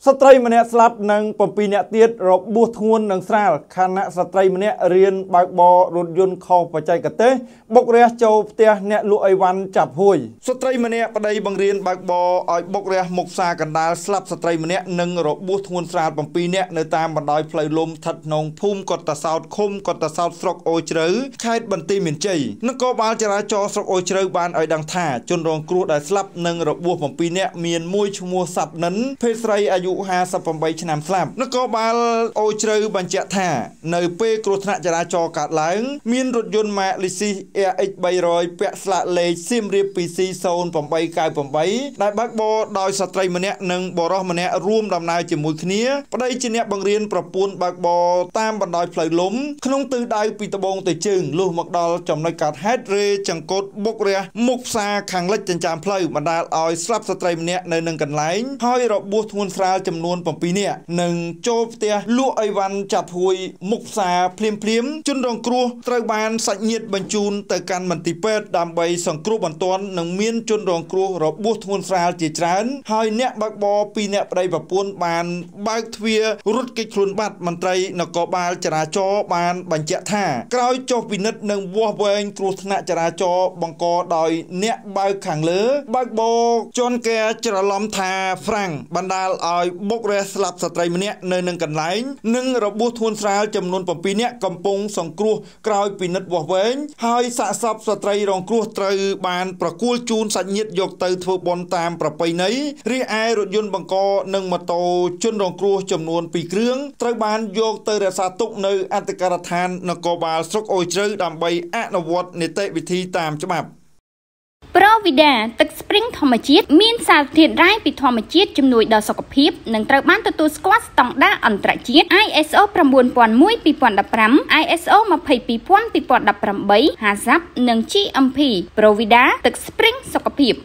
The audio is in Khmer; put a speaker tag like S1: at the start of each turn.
S1: ស្ត្រីម្នាក់ស្លាប់និង7នាក់ទៀតរបួសធ្ងន់និងស្រាលខណៈស្ត្រីម្នាក់រៀនបើកបររថយន្តខុសបច្ចេកទេសបុករះចូលផ្ទះអ្នកលក់អីវ៉ាន់ចាប់ហួយស្ត្រីម្នាក់ប្តីបង្រៀនបើកបរឲ្យបុករះមុខផ្សារកណ្ដាលស្លាប់ស្ត្រីម្នាក់និងរបួសធ្ងន់ស្រាល7នាក់នៅតាមបណ្ដោយផ្លូវលំស្ថិតក្នុងភូមិកុដតាសោតឃុំកុដតាសោតស្រុកអូជ្រៅខេត្តបន្ទាយមានជ័យនគរបាលចរាចរណ៍ស្រុកអូជ្រៅបានឲ្យដឹងថាជនរងគ្រោះដែលស្លាប់និងរបួស7នាក់មានមួយឈ្មោះសាប់និនភេទស្រីអាយុ58ឆ្នាំស្លាប់នគរបាលអូជ្រៅបញ្ជាក់ថានៅពេលគ្រោះថ្នាក់ចរាចរណ៍កើតឡើងមានរថយន្ត Max Lexus RX 300ពាក់ស្លាកលេខសៀមរាប 2C0898 ដែលបើកបរដោយស្ត្រីម្នាក់និងបុរសម្នាក់រួមដំណើរជាមួយគ្នាប្តីជាអ្នកបង្រៀនប្រពន្ធបើកបរតាមបណ្ដោយផ្លូវលំក្នុងទិសដៅពីត្បូងទៅជើងលុះមកដល់ចំណុចកាត់ហេតុរេចង្កូតបុករះមុខផ្សារខាងលិចចិញ្ចើមផ្លូវបណ្ដាលឲ្យស្លាប់ស្ត្រីម្នាក់នៅនឹងកន្លែងហើយរបួសធ្ងន់ស្រាលចំនួន7នាក់និងចូលផ្ទះលក់អីវ៉ាន់ចាប់ហួយមុខផ្សារភ្លាមជនរងគ្រោះត្រូវបានសាច់ញាតិបញ្ជូនទៅកាន់មន្ទីរពេទ្យដើម្បីសង្គ្រោះបន្ទាន់និងមានជនរងគ្រោះរបួសធ្ងន់ស្រាលជាច្រើនហើយអ្នកបើកបរ2នាក់ប្តីប្រពន្ធបានបើកទ្វាររត់គេចខ្លួនបាត់មន្ត្រីនគរបាលចរាចរណ៍បានបញ្ជាក់ថាក្រោយចុះពិនិត្យនិងវាស់វែងគ្រោះថ្នាក់ចរាចរណ៍បង្កដោយអ្នកបើកខាងលើបើកបរជន់កែច្រឡំថាហ្វ្រាំងបណ្ដាលឲ្យបុករះស្លាប់ស្ត្រីម្នាក់នៅនឹងកន្លែងនិងរបួសធ្ងន់ស្រាលចំនួន7នាក់កំពុងសង្គ្រោះក្រោយពិនិត្យវាស់វែងហើយសាកសពស្ត្រីរងគ្រោះត្រូវបានប្រគល់ជូនសាច់ញាតិយកទៅធ្វើបុណ្យតាមប្រពៃណីរីឯរថយន្តបង្កនិងម៉ូតូជនរងគ្រោះចំនួន2គ្រឿងត្រូវបានយកទៅរក្សាទុកនៅអធិការដ្ឋាននគរបាលស្រុកអូជ្រៅដើម្បីអនុវត្តនីតិវិធីតាមច្បាប់
S2: ប្រូវីដាទឹកស្ព្រីងធម្មជាតិមានសារធាតុរ៉ែពីធម្មជាតិជំនួយដល់សុខភាពនិងត្រូវបានទទួលស្គាល់ស្តង់ដារអន្តរជាតិ ISO 9001:2015 ISO 22000:2018 HACCP និង GMP ប្រូវីដាទឹកស្ព្រីងសុខភាព